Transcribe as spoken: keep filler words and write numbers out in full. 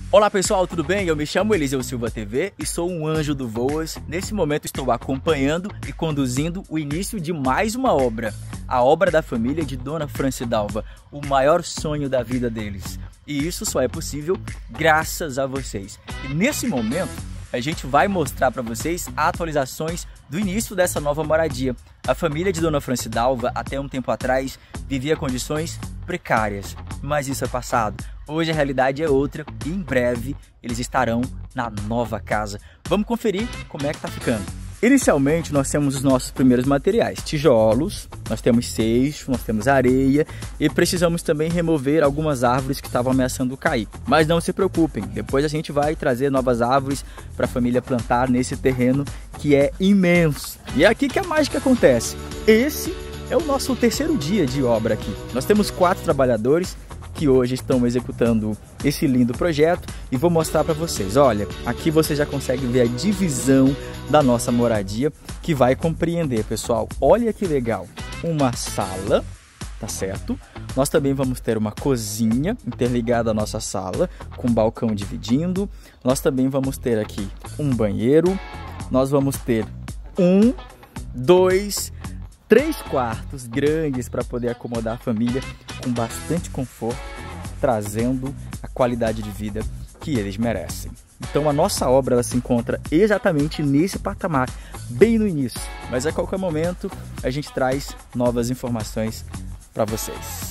Olá pessoal, tudo bem? Eu me chamo Eliseu Silva T V e sou um anjo do Voas. Nesse momento estou acompanhando e conduzindo o início de mais uma obra. A obra da família de Dona Francidalva, o maior sonho da vida deles. E isso só é possível graças a vocês. E nesse momento a gente vai mostrar para vocês atualizações do início dessa nova moradia. A família de Dona Francidalva, até um tempo atrás, vivia condições precárias, mas isso é passado. Hoje a realidade é outra e em breve eles estarão na nova casa. Vamos conferir como é que tá ficando. Inicialmente nós temos os nossos primeiros materiais, tijolos, nós temos seixo, nós temos areia e precisamos também remover algumas árvores que estavam ameaçando cair. Mas não se preocupem, depois a gente vai trazer novas árvores para a família plantar nesse terreno que é imenso. E é aqui que a mágica acontece. Esse é o nosso terceiro dia de obra aqui. Nós temos quatro trabalhadores que hoje estão executando esse lindo projeto e vou mostrar para vocês. Olha, aqui você já consegue ver a divisão da nossa moradia que vai compreender, pessoal. Olha que legal, uma sala, tá certo? Nós também vamos ter uma cozinha interligada à nossa sala com balcão dividindo. Nós também vamos ter aqui um banheiro. Nós vamos ter um, dois, três quartos grandes para poder acomodar a família com bastante conforto, trazendo a qualidade de vida que eles merecem. Então a nossa obra ela se encontra exatamente nesse patamar, bem no início, mas a qualquer momento a gente traz novas informações para vocês.